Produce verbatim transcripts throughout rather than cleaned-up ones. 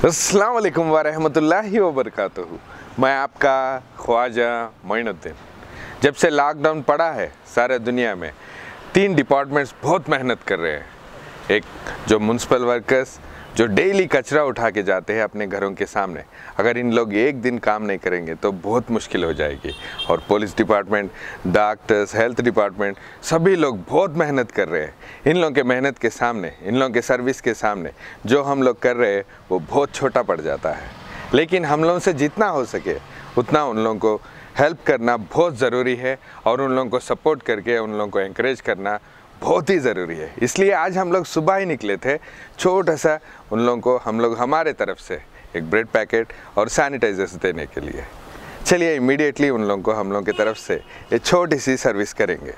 अस्सलाम वालेकुम वरहमतुल्लाहि वबरकातुहू। मैं आपका ख्वाजा मोइनुद्दीन। जब से लॉकडाउन पड़ा है सारे दुनिया में तीन डिपार्टमेंट्स बहुत मेहनत कर रहे हैं। एक जो म्युनिसिपल वर्कर्स जो डेली कचरा उठा के जाते हैं अपने घरों के सामने, अगर इन लोग एक दिन काम नहीं करेंगे तो बहुत मुश्किल हो जाएगी। और police department, doctors, health department, सभी लोग बहुत मेहनत कर रहे हैं। इन लोगों के मेहनत के सामने, इन लोगों के सर्विस के सामने जो हम लोग कर रहे हैं वो बहुत छोटा पड़ जाता है। लेकिन हम लोगों से जितना हो सके उतना उन लोगों को हेल्प करना बहुत ज़रूरी है और उन लोगों को सपोर्ट करके उन लोगों को एनकरेज करना बहुत ही ज़रूरी है। इसलिए आज हम लोग सुबह ही निकले थे, छोटा सा उन लोगों को हम लोग हमारे तरफ से एक ब्रेड पैकेट और सैनिटाइजर्स देने के लिए। चलिए इमीडिएटली उन लोगों को हम लोगों की तरफ से एक छोटी सी सर्विस करेंगे।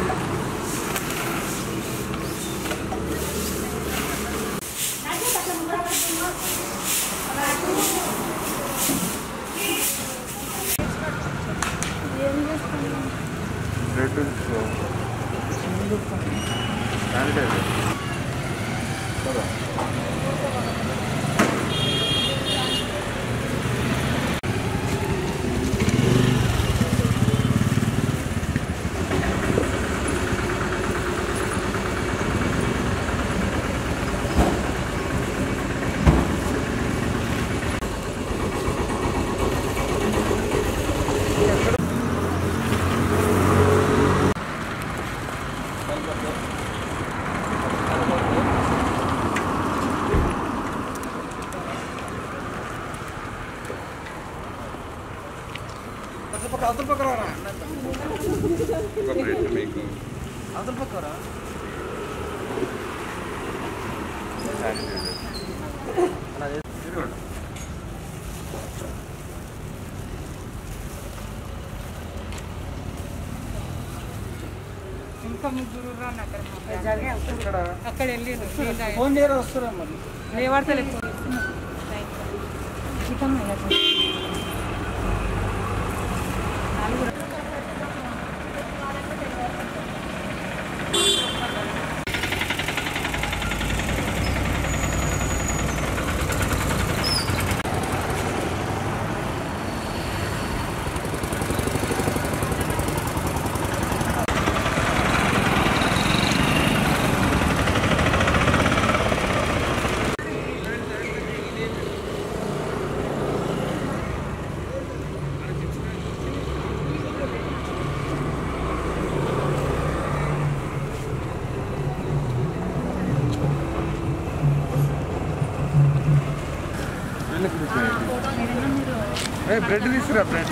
అదల్ పక్కరా ఒక బ్రెడ్ మీకు అదల్ పక్కరా అలా తిరుగుండి ఇంకా ముగ్గురు రాను అక్కడ జాగే అక్కడ అక్కడ వెళ్ళి ఫోన్ చేయరా వస్తారా మరి లేవార్తలే ఫోన్ చికెన్ బ్రెడ్ తీసుకురా బ్రెడ్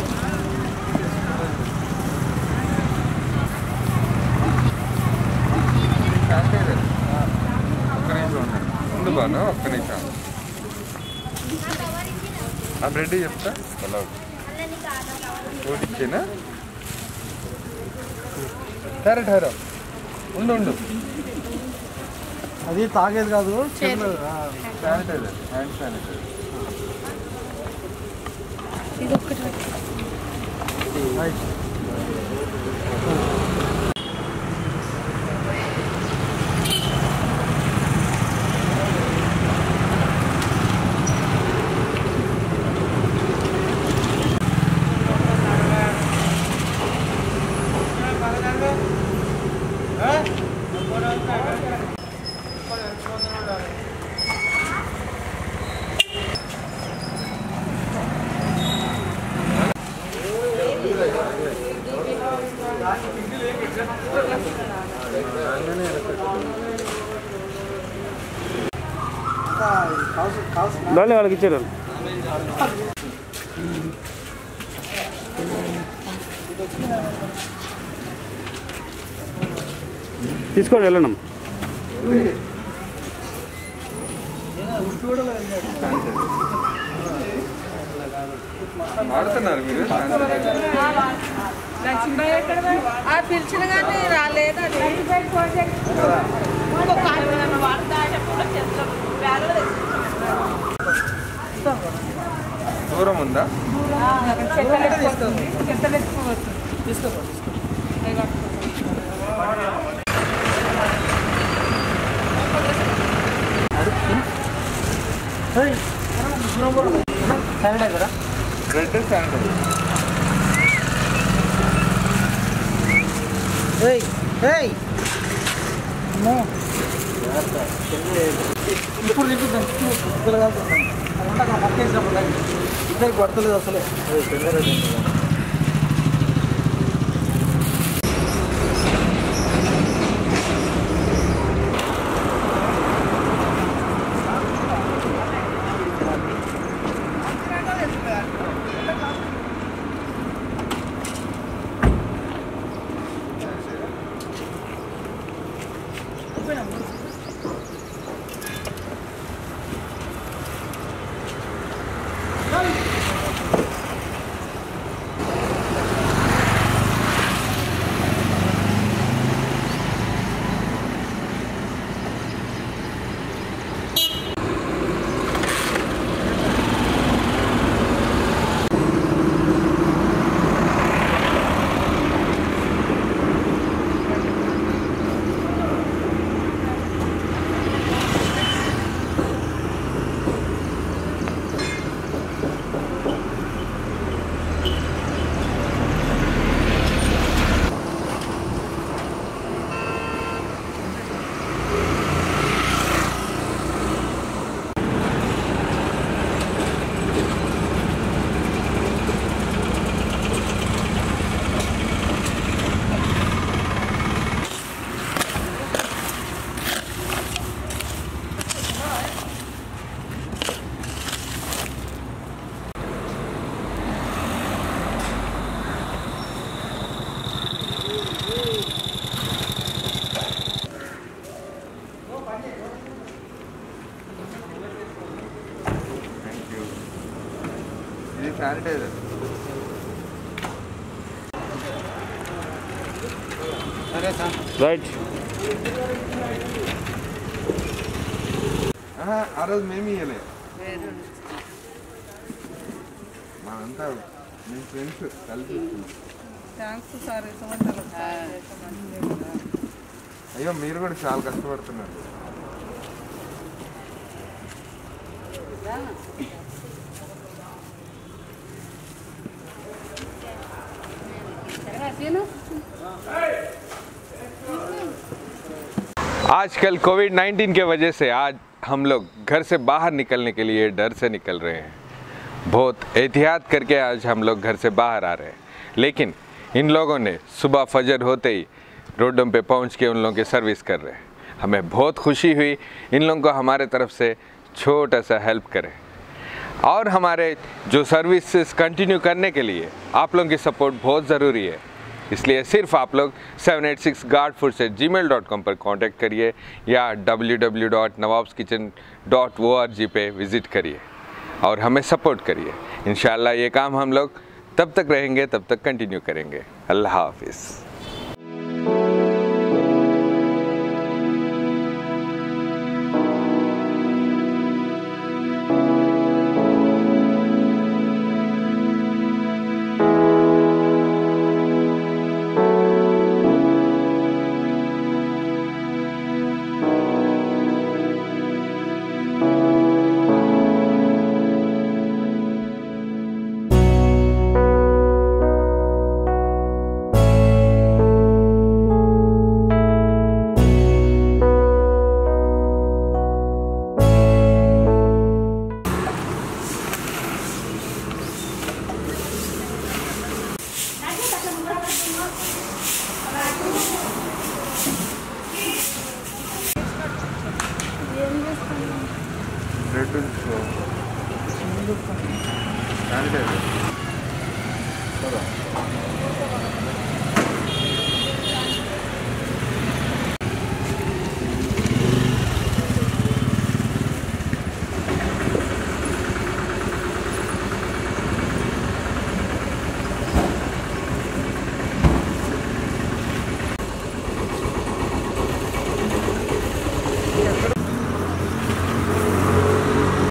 ఒక్క నిమిషం ఉండు బాను ఒక్క నిమిషం ఆ బ్రెడ్ చెప్తా ఎలా ఒకటి ఇచ్చేనా సరే ఠారా ఉండు ఉండు అది తాగేది కాదు శానిటైజర్ హ్యాండ్ శానిటైజర్ ఇది ఒక్కటి దాని వాళ్ళకి ఇచ్చారు తీసుకోండి వెళ్ళండి వాడుతున్నారు మీరు లక్ష్మీబాయి ఎక్కడ ఆ పిలిచిన కానీ రాలేదు దూరం ఉందా తీసుకో శానిటైజరా రెడ్ శానిటైజర్. ఏయ్ ఏయ్ అమ్మో ఇప్పుడు తిప్పుతాను ఇద్దరు కాదు అదంతా అక్కడ పక్క వేసినప్పుడు కానీ ఇద్దరికి పడతలేదు అసలే ఇది శానిటైజర్. సరే సార్ రైట్. ఆ రోజు మేము ఇవ్వలే, మనంతా మీ ఫ్రెండ్స్ కలిసి. Thanks sir. అయ్యో మీరు కూడా చాలా కష్టపడుతున్నారు. आजकल कोविड नाइन्टीन के वजह से आज हम लोग घर से बाहर निकलने के लिए डर से निकल रहे हैं. बहुत एहतियात करके आज हम लोग घर से बाहर आ रहे हैं, लेकिन इन लोगों ने सुबह फजर होते ही रोडों पे पहुंच के उन लोगों की सर्विस कर रहे हैं. हमें बहुत खुशी हुई इन लोगों को हमारे तरफ से छोटा सा हेल्प करें. और हमारे जो सर्विसेज कंटिन्यू करने के लिए आप लोगों की सपोर्ट बहुत ज़रूरी है. इसलिए सिर्फ आप लोग seven eight six guard foods at gmail dot com पर कॉन्टैक्ट करिए या W W W dot Nawabs kitchen dot O R G पे विज़िट करिए और हमें सपोर्ट करिए. इंशाल्लाह ये काम हम लोग तब तक रहेंगे, तब तक कंटिन्यू करेंगे. अल्लाह हाफिज़.